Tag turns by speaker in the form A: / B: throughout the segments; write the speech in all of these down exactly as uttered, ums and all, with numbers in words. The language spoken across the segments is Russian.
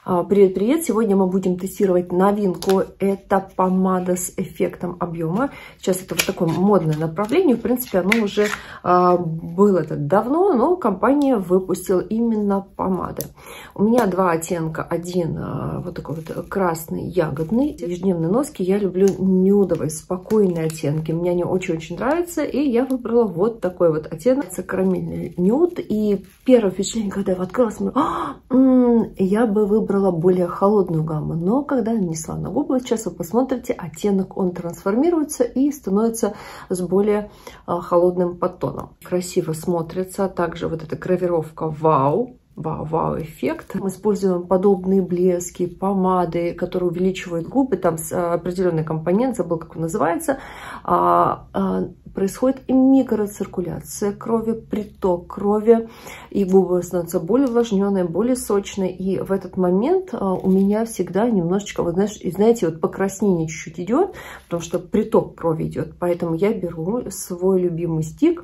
A: Привет-привет! Сегодня мы будем тестировать новинку. Это помада с эффектом объема. Сейчас это вот такое модное направление. В принципе, оно уже а, было это давно, но компания выпустила именно помады. У меня два оттенка. Один а, вот такой вот красный, ягодный. Ежедневные носки я люблю нюдовые, спокойные оттенки. Мне они очень-очень нравятся. И я выбрала вот такой вот оттенок. Это карамельный нюд. И первое впечатление, когда я его открыла, смотрю, а, я бы выбрала более холодную гамму, но когда нанесла на губы, сейчас вы посмотрите, оттенок он трансформируется и становится с более а, холодным подтоном. Красиво смотрится. Также вот эта гравировка вау. Вау-вау-эффект. Мы используем подобные блески, помады, которые увеличивают губы. Там определенный компонент, забыл, как он называется. А, а, происходит и микроциркуляция крови, приток крови. И губы становятся более увлажненные, более сочные. И в этот момент а, у меня всегда немножечко, вот знаешь, знаете, вот покраснение чуть-чуть идет, потому что приток крови идет. Поэтому я беру свой любимый стик.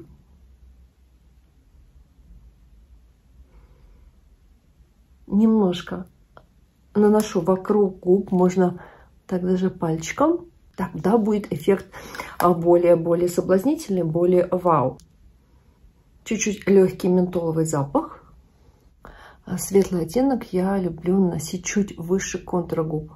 A: Немножко наношу вокруг губ, можно так даже пальчиком. Тогда будет эффект более-более соблазнительный, более вау. Чуть-чуть легкий ментоловый запах. Светлый оттенок я люблю наносить чуть выше контура губ.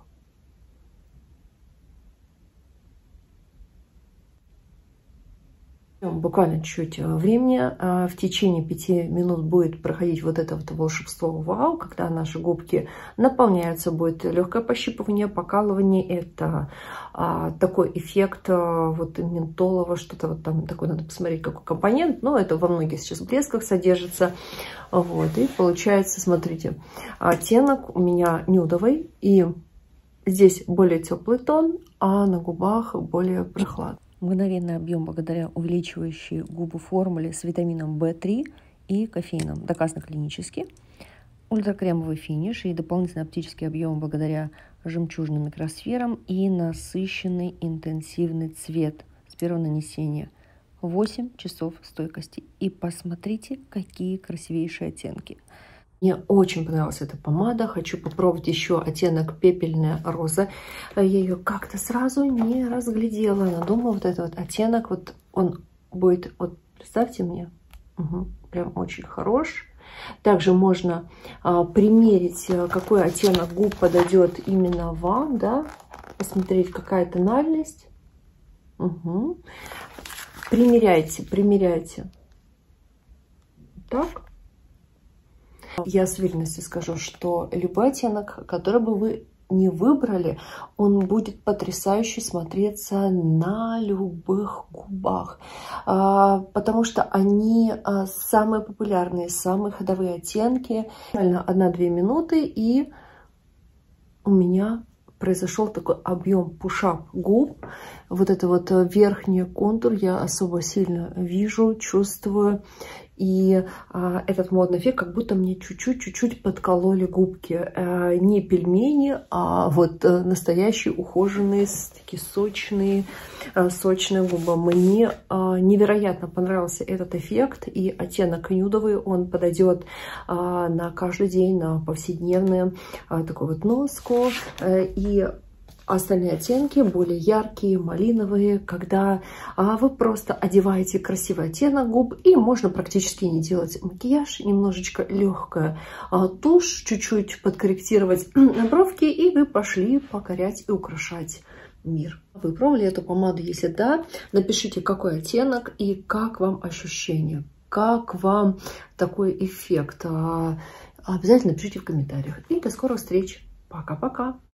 A: Буквально чуть времени, в течение пяти минут будет проходить вот это вот волшебство вау, когда наши губки наполняются, будет легкое пощипывание, покалывание. Это а, такой эффект а, вот ментолового, что-то вот там такой, надо посмотреть, какой компонент, но это во многих сейчас блесках содержится. Вот, и получается, смотрите, оттенок у меня нюдовый, и здесь более теплый тон, а на губах более прохладный.
B: Мгновенный объем благодаря увеличивающей губы формуле с витамином бэ три и кофеином. Доказано клинически. Ультракремовый финиш и дополнительный оптический объем благодаря жемчужным микросферам и насыщенный интенсивный цвет с первого нанесения. восемь часов стойкости. И посмотрите, какие красивейшие оттенки.
A: Мне очень понравилась эта помада. Хочу попробовать еще оттенок пепельная роза. Я ее как-то сразу не разглядела. Но думаю, вот этот вот оттенок, вот он будет, вот представьте мне, угу, прям очень хорош. Также можно а, примерить, какой оттенок губ подойдет именно вам, да, посмотреть, какая тональность. Угу. Примеряйте, примеряйте. Так. Я с уверенностью скажу, что любой оттенок, который бы вы не выбрали, он будет потрясающе смотреться на любых губах, потому что они самые популярные, самые ходовые оттенки. одна-две минуты, и у меня произошел такой объем пушап губ. Вот это вот верхний контур я особо сильно вижу, чувствую. И а, этот модный эффект, как будто мне чуть-чуть-чуть подкололи губки. А, не пельмени, а вот а, настоящие ухоженные, такие сочные, а, сочные губы. Мне а, невероятно понравился этот эффект. И оттенок нюдовый, он подойдет а, на каждый день, на повседневную а, такую вот носку. А, и остальные оттенки более яркие, малиновые, когда а, вы просто одеваете красивый оттенок губ, и можно практически не делать макияж, немножечко легкая а, тушь, чуть-чуть подкорректировать бровки, и вы пошли покорять и украшать мир. Вы пробовали эту помаду? Если да, напишите, какой оттенок и как вам ощущение, как вам такой эффект. А, обязательно пишите в комментариях. И до скорых встреч. Пока-пока.